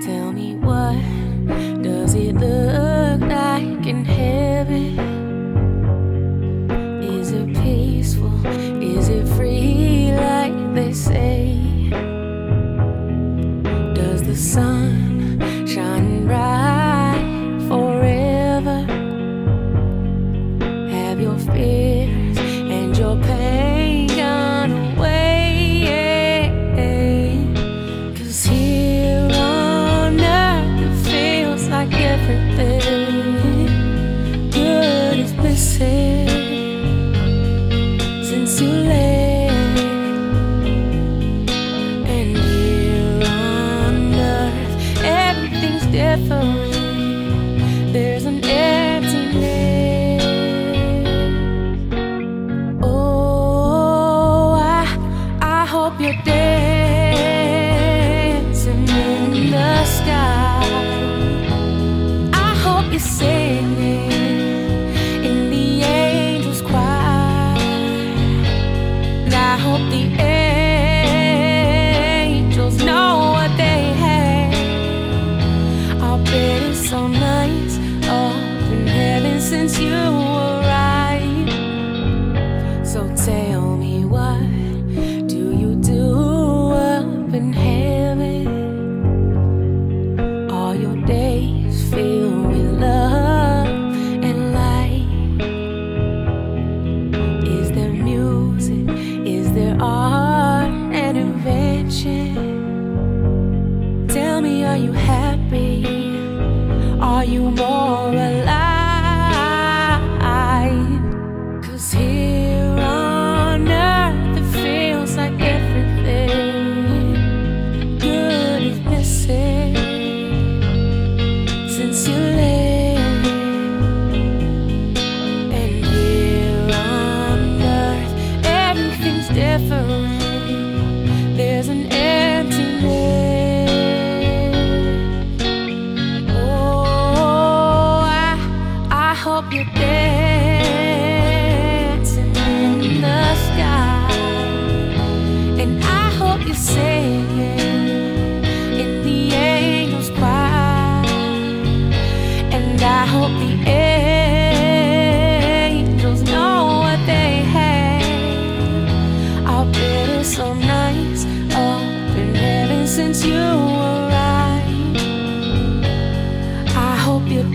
Tell me, what does it look like in heaven? Is it peaceful? Is it free like they say? Does the sun shine bright forever? Have your fears and your pain gone away? 'Cause here on earth it feels like everything good is missing since you left. And here on earth everything's different. There's an emptiness. Oh, I hope you're dancing in the sky. I hope you're singing in the angels' choir. And I hope the angels know what they have. I'll bet it's so nice up in heaven since you arrived. So tell me, what do you do up in heaven? All your days filled with love and light. Is there music? Is there art and invention? Tell me, are you happy? Are you more alive? 'Cause here on earth it feels like everything good is missing since you left. And here on earth everything's different. There's an emptiness. Oh, I hope you're dancing in the sky. And I hope you're singing in the angels' choir. And I hope the angels know what they have. I'll bet it's so nice up in heaven since you arrived. I hope you're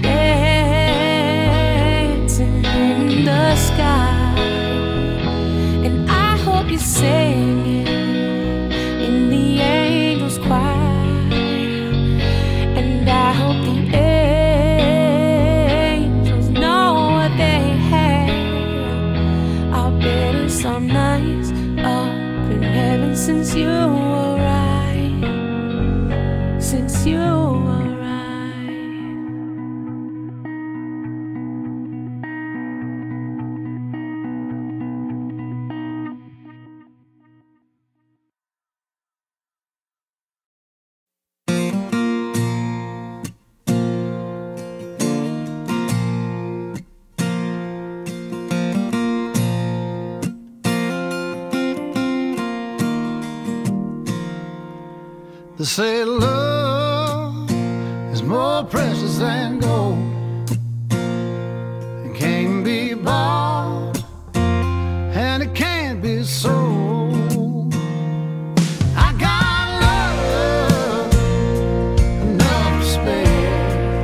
dancing in the sky. And I hope you're singing in the angels' choir. And I hope the angels know what they have. I'll bet it's so nice up in heaven since you arrived. Since you arrived. They say love is more precious than gold. It can't be bought and it can't be sold. I got love enough to spare.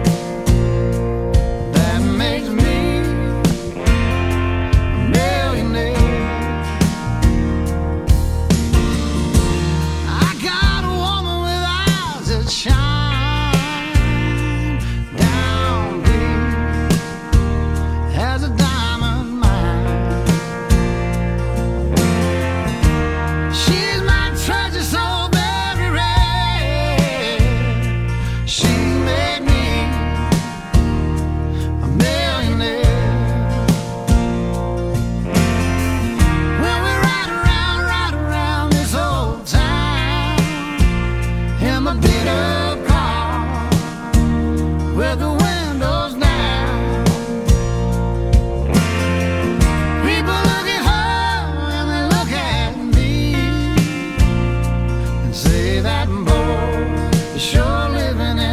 That makes me a millionaire. I got a woman with eyes that shine down deep as a diamond mine. She's my treasure, so very rare. She made me a millionaire. When we ride around this old town in my beat up car with the windows down, people look at her and they look at me and say that boy is sure living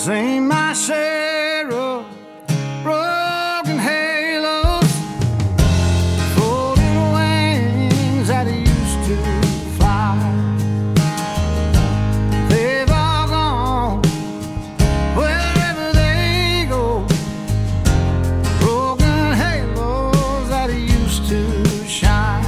Seen my share of broken halos, folded wings that used to fly. They've all gone wherever they go, broken halos that used to shine.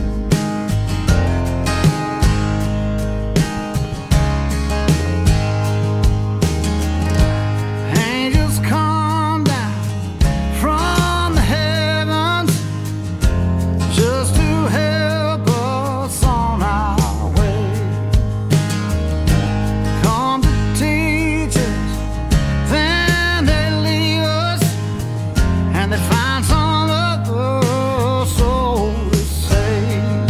Angels come down from the heavens just to help us on our way. Come to teach us, then they leave us, and they find some other soul to save.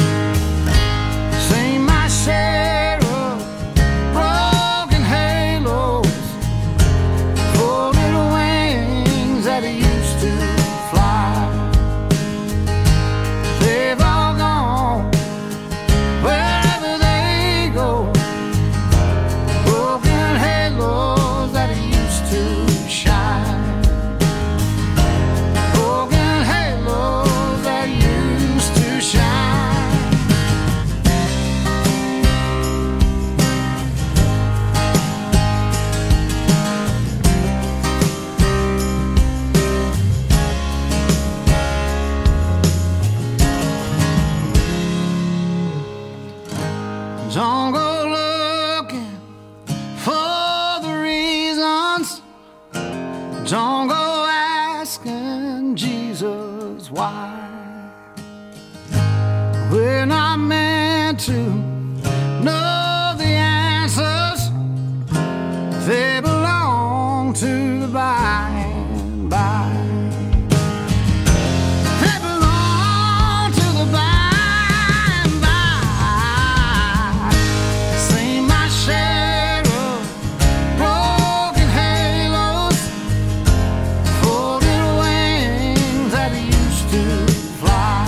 Seen my share of broken halos, folded wings that used to fly. They've all gone wherever they go, broken halos that used to shine, broken halos that used to shine. Don't go looking for the reasons. Don't go asking Jesus why. We're not meant to know the answers. They belong to the by and by. They belong to the by and by. Seen my share of broken halos, folded wings that used to fly.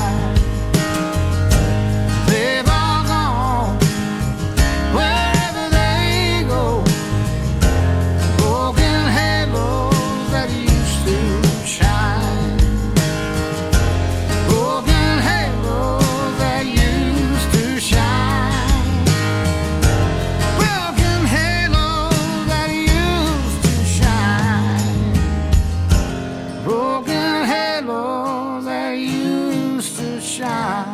They've all gone wherever they go, broken halos that used to shine, broken halos that used to shine, broken halos that used to shine, broken halos that used to shine.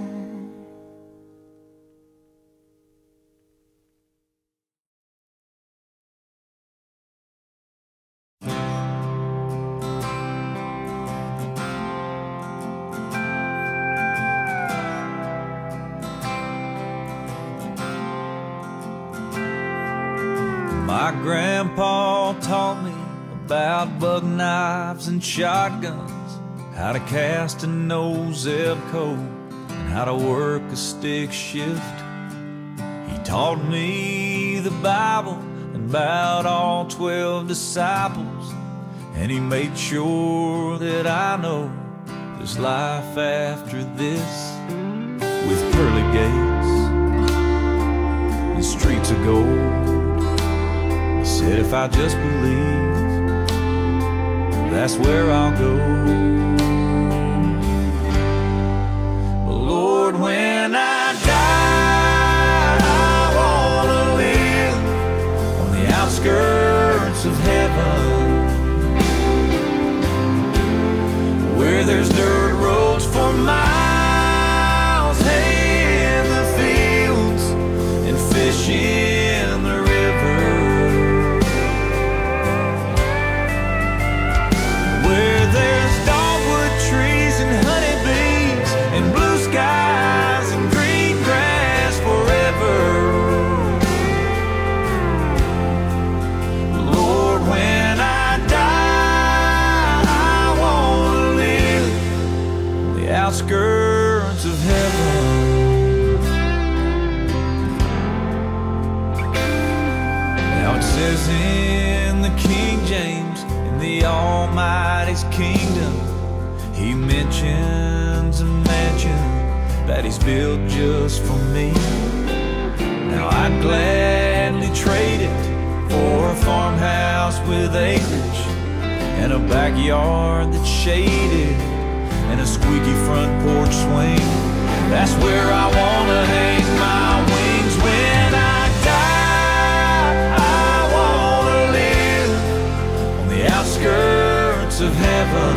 My grandpa taught me about buck knives and shotguns, how to cast a no-zip coat, and how to work a stick shift. He taught me the Bible and about all 12 disciples, and he made sure that I know there's life after this, with pearly gates and streets of gold. He said if I just believe, that's where I'll go. But Lord, when I die, I wanna live on the outskirts of heaven, where there's dirt roads for miles, hay in the fields, and fish in the river, where there's dogwood trees and honeybees and blue skies and green grass forever. Lord, when I die, I wanna live on the outskirts of heaven. Now it says in the King James, in the Almighty's kingdom, he mentions a mansion that he's built just for me. Now I'd gladly trade it for a farmhouse with acreage and a backyard that's shaded and a squeaky front porch swing. That's where I wanna hang my wings when I die. I wanna live on the outskirts of heaven,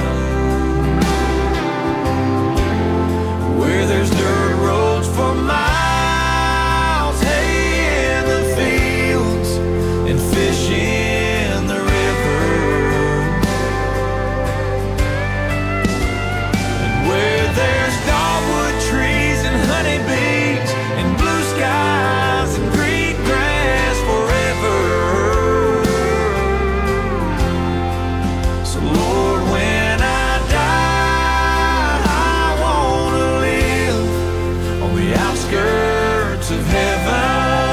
where there's dirt roads for miles, hay in the fields, and fish in the river, and where there's dogwood trees and honeybees and blue skies and green grass forever. So Lord, when I die, I wanna live on the outskirts of heaven.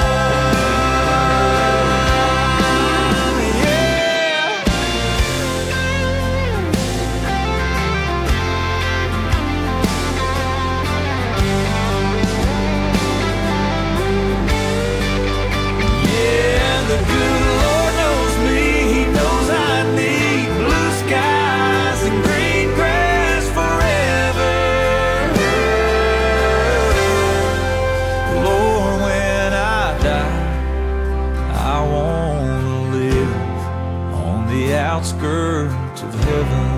The good Lord knows me, He knows I need blue skies and green grass forever. Lord, when I die, I wanna live on the outskirts of heaven.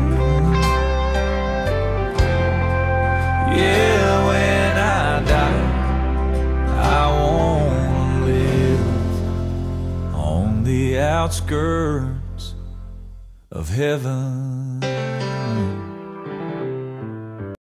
Yeah, when I die, I wanna live on the outskirts of heaven.